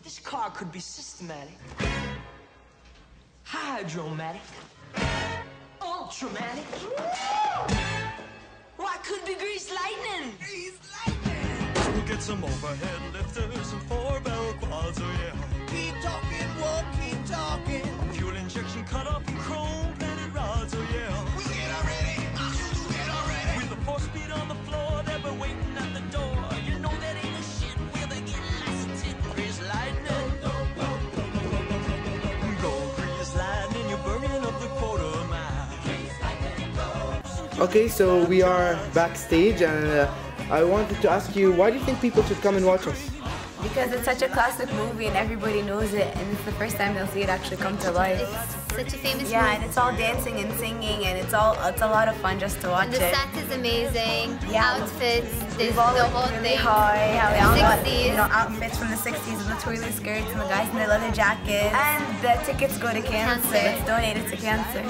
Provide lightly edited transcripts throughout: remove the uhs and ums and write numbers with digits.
This car could be systematic, hydromatic, ultramatic. Why could be grease lightning? Grease lightning. We'll get some overhead lifters and 4-barrel quads, oh yeah. Keep talking, whoa, keep talking. Fuel injection cut off and chrome plated rods, oh yeah. We'll get already, we'll get already. With the 4-speed on the floor, they've been waiting at the door. You know that ain't a shit where they get licensed. Grease lightning. Go grease lightning, you're burning up the quarter mile. Okay, so we are backstage, and I wanted to ask you, why do you think people should come and watch us? Because it's such a classic movie and everybody knows it, and it's the first time they'll see it actually come to life. It's such a famous movie. Yeah, and it's all dancing and singing, and it's a lot of fun just to watch and the it. set is amazing. Yeah, outfits, there's the whole really thing. high, how we all got, 60s. outfits from the 60s with the twirly skirts and the guys in their leather jackets. And the tickets go to cancer. It's donated to cancer.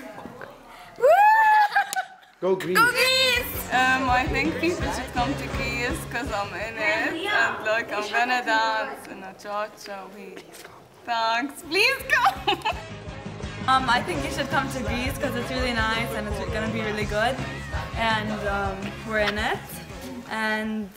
Go Greece! Go Greece! I think people should come to Greece because I'm in it, and like I'm gonna dance in a cha-cha week. Thanks, please come! I think you should come to Greece because it's really nice and it's gonna be really good. And we're in it. And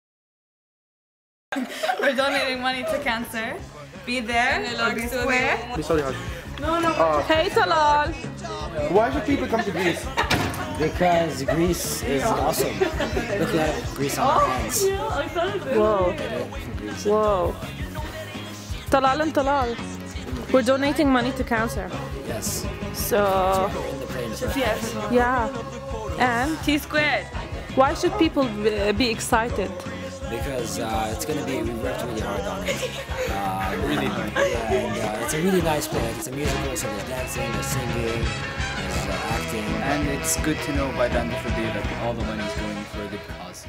we're donating money to cancer. Be there or be square. Sorry, Haj. No. Hey Talal! Why should people come to Greece? Because Greece is awesome. Look at Greece on our hands. Whoa. Whoa. Talal and Talal. We're donating money to cancer. Yes. So, yeah. And T squared. why should people be excited? Because it's going to be, we worked really hard on it. Really hard. And it's a really nice play. It's a musical, so there's dancing, there's singing, there's acting. And it's good to know by the end of the day that all the money is going for a good cause.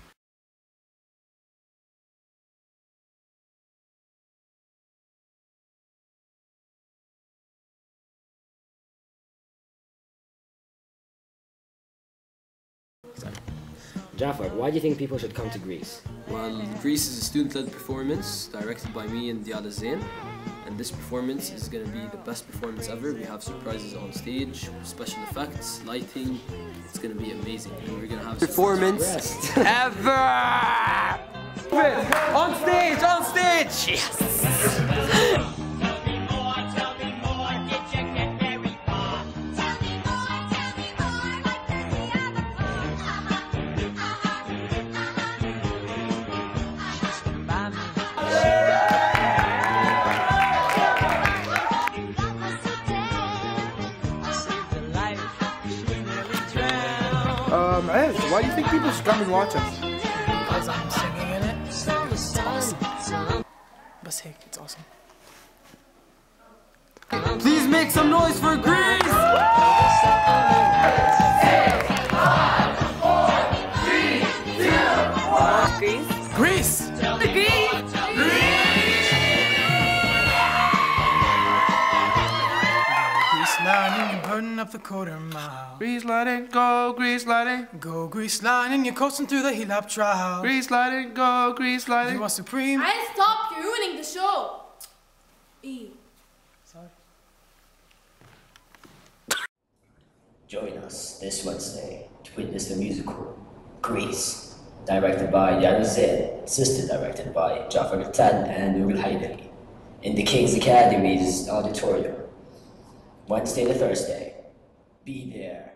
Jafar, why do you think people should come to Greece? Well, Greece is a student-led performance directed by me and Diala Zain. And this performance is going to be the best performance ever. We have surprises on stage, special effects, lighting. It's going to be amazing. And we're going to have performance ever! On stage! On stage! Yes! Ez, why do you think people should come and watch us? Because I'm singing in it. It's awesome. But hey, it's awesome. Please make some noise for Greece! 6, 5, 4, 3, 2, 1. Greece? Greece! The Greece! Grease lining, you're burning up the quarter mile. Grease lighting, go Grease lighting. Go grease lining, you're coasting through the Helop trial. Grease lighting, go Grease lighting. You are supreme. I stop, you're ruining the show. Sorry. Join us this Wednesday to witness the musical Greece, directed by Diala Zain, assistant directed by Jafar Katan and Nurul Haidari, in the King's Academy's auditorium. Wednesday to Thursday. Be there.